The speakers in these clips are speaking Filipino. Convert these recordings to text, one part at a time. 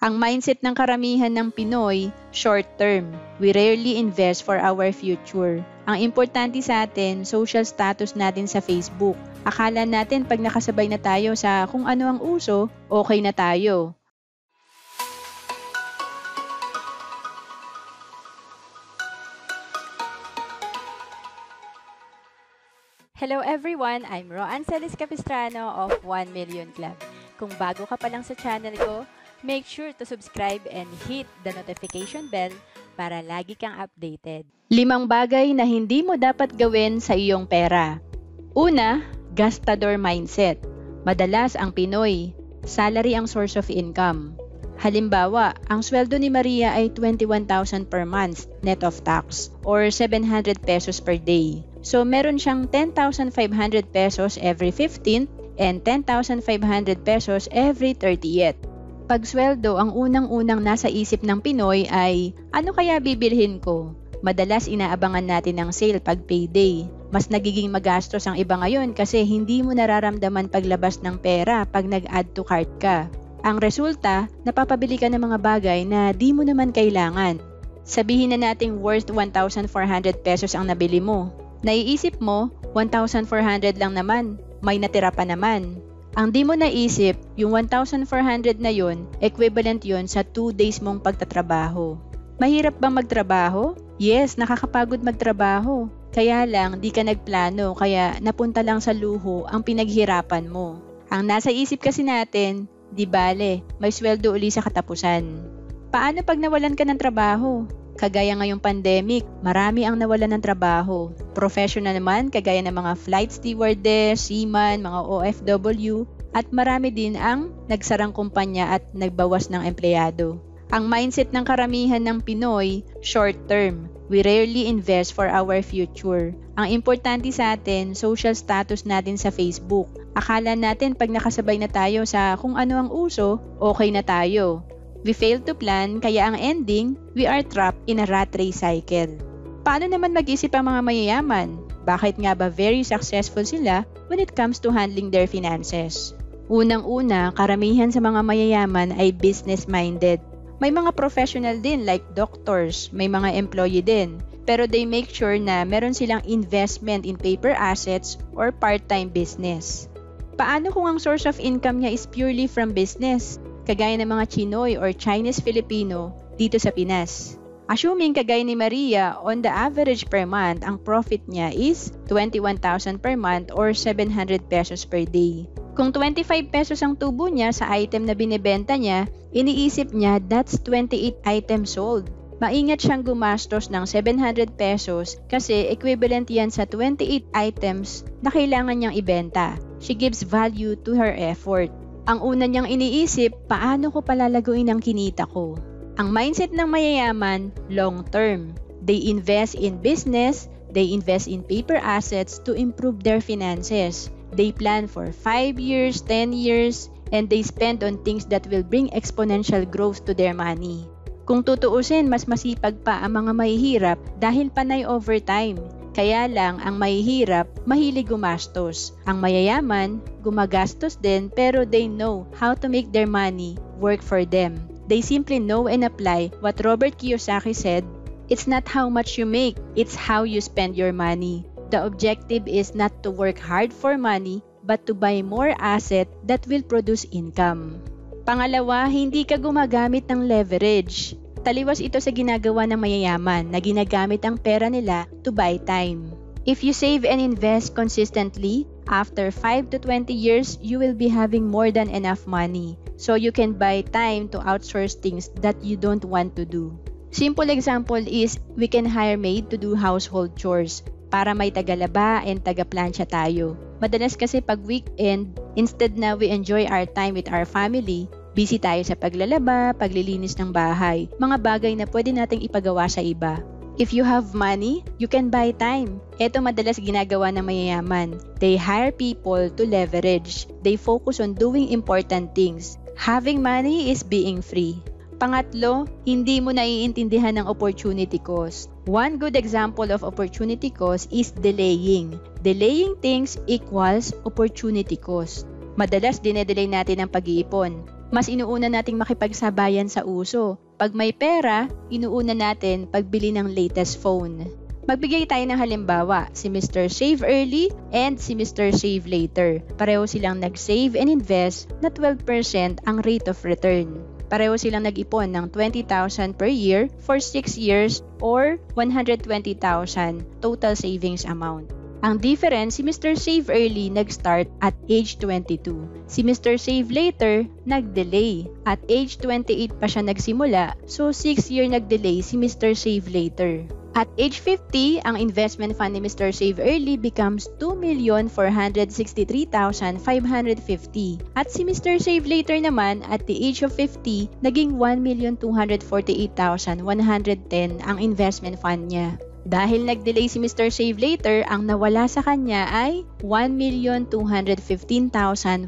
Ang mindset ng karamihan ng Pinoy, short term. We rarely invest for our future. Ang importante sa atin, social status natin sa Facebook. Akala natin pag nakasabay na tayo sa kung ano ang uso, okay na tayo. Hello everyone, I'm Roan Celis Capistrano of 1 Million Club. Kung bago ka pa lang sa channel ko, make sure to subscribe and hit the notification bell para lagi kang updated. 5 bagay na hindi mo dapat gawin sa iyong pera. Una, gastador mindset. Madalas ang Pinoy, salary ang source of income. Halimbawa, ang sweldo ni Maria ay 21,000 per month net of tax or 700 pesos per day. So meron siyang 10,500 pesos every 15th and 10,500 pesos every 30th. Pag sweldo, ang unang-unang nasa isip ng Pinoy ay, ano kaya bibilhin ko? Madalas inaabangan natin ang sale pag payday. Mas nagiging magastos ang iba ngayon kasi hindi mo nararamdaman paglabas ng pera pag nag-add to cart ka. Ang resulta, napapabili ka ng mga bagay na di mo naman kailangan. Sabihin na nating worth 1,400 pesos ang nabili mo. Naiisip mo, 1,400 lang naman, may natira pa naman. Ang di mo naisip, yung 1,400 na yon, equivalent yon sa 2 days mong pagtatrabaho. Mahirap bang magtrabaho? Yes, nakakapagod magtrabaho. Kaya lang, di ka nagplano, kaya napunta lang sa luho ang pinaghirapan mo. Ang nasa isip kasi natin, di bale, may sweldo uli sa katapusan. Paano pag nawalan ka ng trabaho? Kagaya ngayong pandemic, marami ang nawalan ng trabaho. Professional naman, kagaya ng mga flight stewardess, seaman, mga OFW, at marami din ang nagsarang kumpanya at nagbawas ng empleyado. Ang mindset ng karamihan ng Pinoy, short term. We rarely invest for our future. Ang importante sa atin, social status natin sa Facebook. Akala natin pag nakasabay na tayo sa kung ano ang uso, okay na tayo. We fail to plan, kaya ang ending, we are trapped in a rat race cycle. Paano naman mag-isip ang mga mayayaman? Bakit nga ba very successful sila when it comes to handling their finances? Unang-una, karamihan sa mga mayayaman ay business-minded. May mga professional din like doctors, may mga employee din. Pero they make sure na meron silang investment in paper assets or part-time business. Paano kung ang source of income niya is purely from business? Kagaya ng mga Chinoy or Chinese Filipino dito sa Pinas. Assuming kagaya ni Maria, on the average per month, ang profit niya is 21,000 per month or 700 pesos per day. Kung 25 pesos ang tubo niya sa item na binibenta niya, iniisip niya that's 28 items sold. Maingat siyang gumastos ng 700 pesos kasi equivalent yan sa 28 items na kailangan niyang ibenta. She gives value to her effort. Ang una niyang iniisip, paano ko palalaguin ang kinita ko? Ang mindset ng mayayaman, long term. They invest in business, they invest in paper assets to improve their finances. They plan for 5 years, 10 years, and they spend on things that will bring exponential growth to their money. Kung tutuusin, mas masipag pa ang mga mahihirap dahil panay overtime. Kaya lang, ang mahihirap, mahilig gumastos. Ang mayayaman, gumagastos din pero they know how to make their money work for them. They simply know and apply what Robert Kiyosaki said, it's not how much you make, it's how you spend your money. The objective is not to work hard for money, but to buy more asset that will produce income. Pangalawa, hindi ka gumagamit ng leverage. Taliwas ito sa ginagawa ng mayayaman na ginagamit ang pera nila to buy time. If you save and invest consistently, after 5 to 20 years, you will be having more than enough money. So you can buy time to outsource things that you don't want to do. Simple example is, we can hire maid to do household chores para may tagalaba and tagaplansya tayo. Madalas kasi pag weekend, instead na we enjoy our time with our family, busy tayo sa paglalaba, paglilinis ng bahay, mga bagay na pwede nating ipagawa sa iba. If you have money, you can buy time. Ito madalas ginagawa ng mayayaman. They hire people to leverage. They focus on doing important things. Having money is being free. Pangatlo, hindi mo naiintindihan ng opportunity cost. One good example of opportunity cost is delaying. Delaying things equals opportunity cost. Madalas dinedelay natin ang pag-iipon. mas inuuna nating makipagsabayan sa uso. Pag may pera, inuuna natin pagbili ng latest phone. Magbigay tayo ng halimbawa, si Mr. Save Early and si Mr. Save Later. Pareho silang nag-save and invest na 12% ang rate of return. Pareho silang nag-ipon ng 20,000 per year for 6 years or 120,000 total savings amount. Ang difference, si Mr. Save Early nag-start at age 22. Si Mr. Save Later nag-delay. At age 28 pa siya nagsimula, so 6-year nag-delay si Mr. Save Later. At age 50, ang investment fund ni Mr. Save Early becomes 2,463,550. At si Mr. Save Later naman, at the age of 50, naging 1,248,110 ang investment fund niya. Dahil nag-delay si Mr. Save Later, ang nawala sa kanya ay 1,215,440.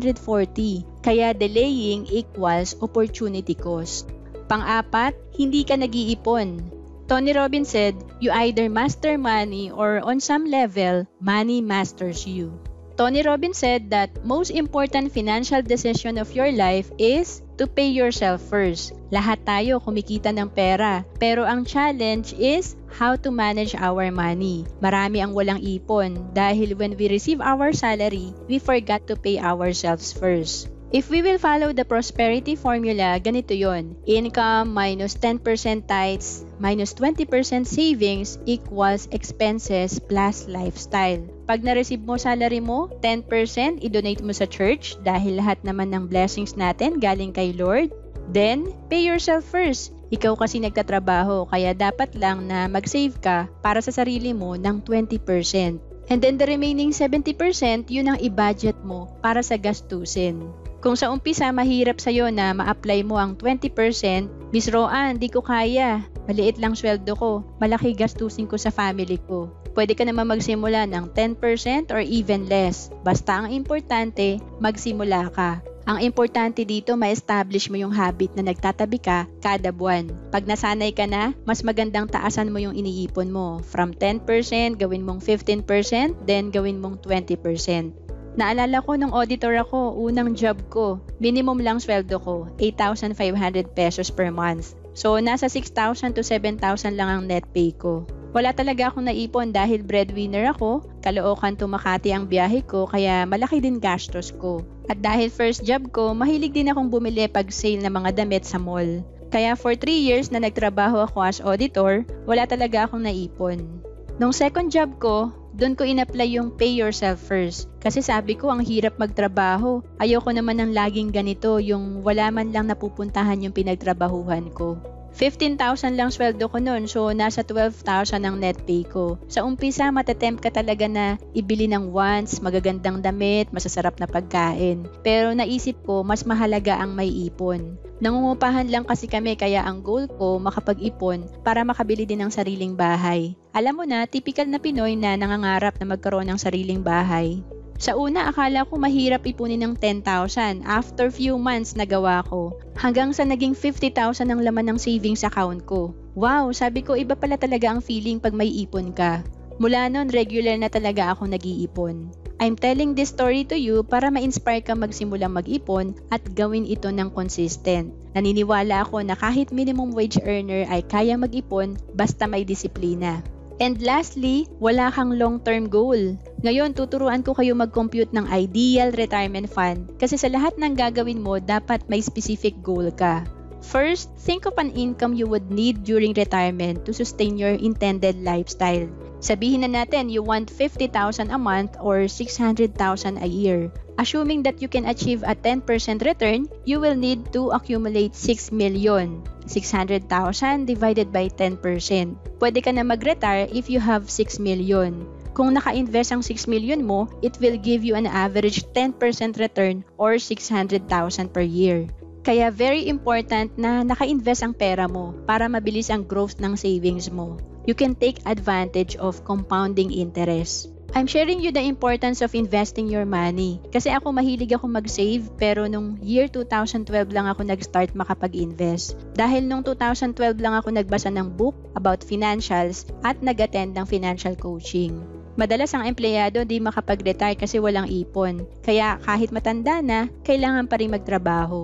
Kaya delaying equals opportunity cost. Pang-apat, hindi ka nag-iipon. Tony Robbins said, you either master money or on some level, money masters you. Tony Robbins said that most important financial decision of your life is to pay yourself first. Lahat tayo kumikita ng pera, pero ang challenge is how to manage our money. Marami ang walang ipon dahil when we receive our salary, we forgot to pay ourselves first. If we will follow the prosperity formula, ganito yon. Income minus 10% tithes minus 20% savings equals expenses plus lifestyle. Pag na-receive mo salary mo, 10% i-donate mo sa church dahil lahat naman ng blessings natin galing kay Lord. Then, pay yourself first. Ikaw kasi nagtatrabaho kaya dapat lang na mag-save ka para sa sarili mo ng 20%. And then the remaining 70%, yun ang i-budget mo para sa gastusin. Kung sa umpisa mahirap sa'yo na ma-apply mo ang 20%, Miss Roan, di ko kaya. Maliit lang sweldo ko, malaki gastusin ko sa family ko. Pwede ka naman magsimula ng 10% or even less. Basta ang importante, magsimula ka. Ang importante dito, ma-establish mo yung habit na nagtatabi ka kada buwan. Pag nasanay ka na, mas magandang taasan mo yung iniipon mo. From 10%, gawin mong 15%, then gawin mong 20%. Naalala ko nung auditor ako, unang job ko, minimum lang sweldo ko, 8,500 pesos per month. So, nasa 6,000 to 7,000 lang ang net pay ko. Wala talaga akong naipon dahil breadwinner ako, Caloocan to Makati ang biyahe ko, kaya malaki din gastos ko. At dahil first job ko, mahilig din akong bumili pag sale ng mga damit sa mall. Kaya for 3 years na nagtrabaho ako as auditor, wala talaga akong naipon. Nung second job ko, doon ko in-apply yung pay yourself first. Kasi sabi ko, ang hirap magtrabaho. Ayoko naman ng laging ganito, yung wala man lang napupuntahan yung pinagtrabahuhan ko. 15,000 lang sweldo ko noon, so nasa 12,000 ang net pay ko. Sa umpisa, matatempt ka talaga na ibili ng wants, magagandang damit, masasarap na pagkain. Pero naisip ko, mas mahalaga ang may ipon. Nangungupahan lang kasi kami, kaya ang goal ko, makapag-ipon para makabili din ng sariling bahay. Alam mo na, typical na Pinoy na nangangarap na magkaroon ng sariling bahay. Sa una, akala ko mahirap ipunin ng 10,000. After few months, nagawa ko. Hanggang sa naging 50,000 ang laman ng savings account ko. Wow, sabi ko, iba pala talaga ang feeling pag may ipon ka. Mula nun, regular na talaga ako nag-iipon. I'm telling this story to you para ma-inspire ka magsimulang mag-ipon at gawin ito ng consistent. Naniniwala ako na kahit minimum wage earner ay kaya mag-ipon basta may disiplina. And lastly, wala kang long-term goal. Ngayon, tuturuan ko kayo mag-compute ng ideal retirement fund kasi sa lahat ng gagawin mo, dapat may specific goal ka. First, think of an income you would need during retirement to sustain your intended lifestyle. Sabihin na natin, you want 50,000 a month or 600,000 a year. Assuming that you can achieve a 10% return, you will need to accumulate 6 million. 600,000 divided by 10%. Pwede ka na mag-retire if you have 6 million. Kung naka-invest ang 6 million mo, it will give you an average 10% return or 600,000 per year. Kaya very important na naka-invest ang pera mo para mabilis ang growth ng savings mo. You can take advantage of compounding interest. I'm sharing you the importance of investing your money. Kasi ako mahilig ako mag-save pero nung year 2012 lang ako nag-start makapag-invest. Dahil nung 2012 lang ako nagbasa ng book about financials at nag-attend ng financial coaching. Madalas ang empleyado di makapag-retire kasi walang ipon. Kaya kahit matanda na, kailangan pa rin magtrabaho.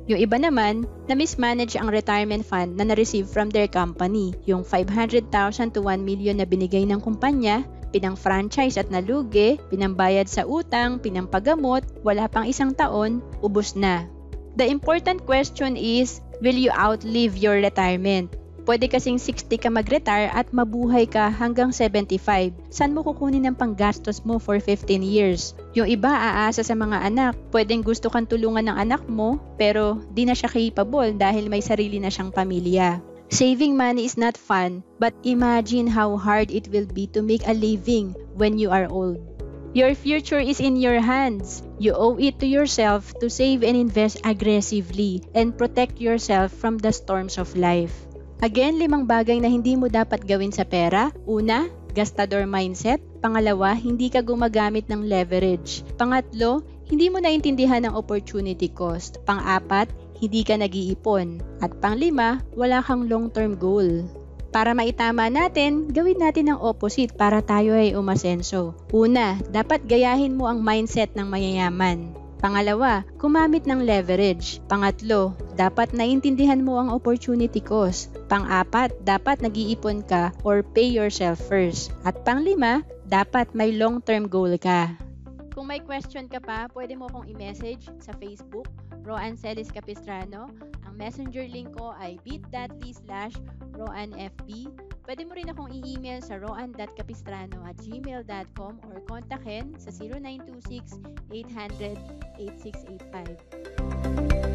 Yung iba naman, na mismanage ang retirement fund na na-receive from their company. Yung 500,000 to 1 million na binigay ng kumpanya, pinang-franchise at nalugi, pinambayad sa utang, pinampagamot, wala pang isang taon, ubos na. The important question is, will you outlive your retirement? Pwede kasing 60 ka mag-retire at mabuhay ka hanggang 75. Saan mo kukunin ang panggastos mo for 15 years? Yung iba aasa sa mga anak. Pwedeng gusto kang tulungan ng anak mo, pero di na siya capable dahil may sarili na siyang pamilya. Saving money is not fun, but imagine how hard it will be to make a living when you are old. Your future is in your hands. You owe it to yourself to save and invest aggressively and protect yourself from the storms of life. Again, 5 bagay na hindi mo dapat gawin sa pera. Una, gastador mindset. Pangalawa, hindi ka gumagamit ng leverage. Pangatlo, hindi mo naintindihan ang opportunity cost. Pang-apat, hindi ka nag-iipon. At pang-5, wala kang long-term goal. Para maitama natin, gawin natin ang opposite para tayo ay umasenso. Una, dapat gayahin mo ang mindset ng mayayaman. Pangalawa, gumamit ng leverage. Pangatlo, dapat naintindihan mo ang opportunity cost. Pang-apat, dapat nag-iipon ka or pay yourself first. At pang-5, dapat may long-term goal ka. Kung may question ka pa, pwede mo akong i-message sa Facebook, Roan Celis Capistrano. Ang messenger link ko ay bit.ly/RoanFB. Pwede mo rin akong i-email sa roan.capistrano@gmail.com or kontakin sa 0926 800 8685.